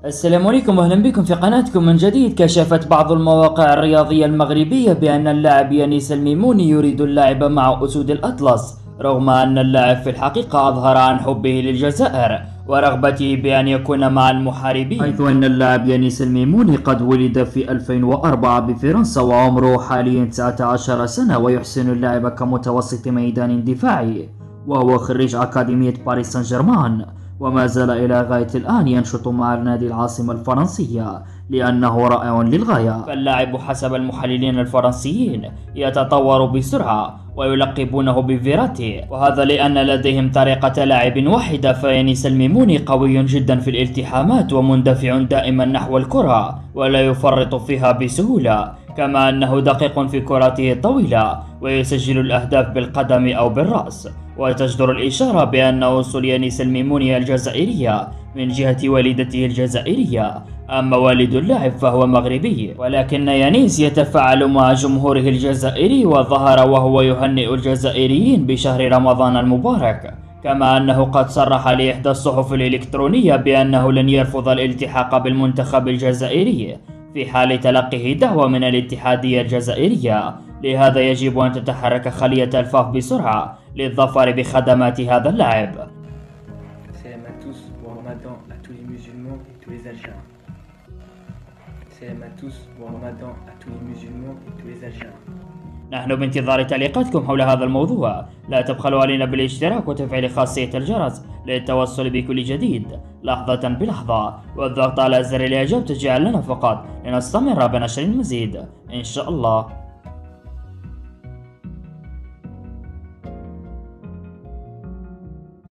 السلام عليكم واهلا بكم في قناتكم من جديد. كشفت بعض المواقع الرياضية المغربية بأن اللاعب يانيس الميموني يريد اللعب مع أسود الأطلس، رغم أن اللاعب في الحقيقة أظهر عن حبه للجزائر ورغبته بأن يكون مع المحاربين، حيث أن اللاعب يانيس الميموني قد ولد في 2004 بفرنسا وعمره حاليا 19 سنة، ويحسن اللعب كمتوسط ميدان دفاعي، وهو خريج أكاديمية باريس سان جيرمان، وما زال إلى غاية الآن ينشط مع نادي العاصمة الفرنسية لأنه رائع للغاية. فاللاعب حسب المحللين الفرنسيين يتطور بسرعة ويلقبونه بفيراتي، وهذا لأن لديهم طريقة لعب واحدة. فيانيس الميموني قوي جدا في الالتحامات ومندفع دائما نحو الكرة ولا يفرط فيها بسهولة، كما أنه دقيق في كراته الطويلة ويسجل الأهداف بالقدم أو بالرأس. وتجدر الإشارة بأن أصول يانيس الميموني الجزائرية من جهة والدته الجزائرية، أما والد اللاعب فهو مغربي، ولكن يانيس يتفاعل مع جمهوره الجزائري وظهر وهو يهنئ الجزائريين بشهر رمضان المبارك، كما أنه قد صرح لإحدى الصحف الإلكترونية بأنه لن يرفض الالتحاق بالمنتخب الجزائري في حال تلقيه دعوة من الاتحادية الجزائرية. لهذا يجب أن تتحرك خلية الفاف بسرعة للظفر بخدمات هذا اللاعب. Salam à tous, bon Ramadan à tous les musulmans et tous les Algériens. Salam à tous, bon Ramadan à tous les musulmans et tous les Algériens. نحن بانتظار تعليقاتكم حول هذا الموضوع. لا تبخلوا علينا بالاشتراك وتفعيل خاصية الجرس للتوصل بكل جديد لحظة بلحظة، والضغط على زر الإعجاب تشجيعا لنا فقط لنستمر بنشر المزيد إن شاء الله.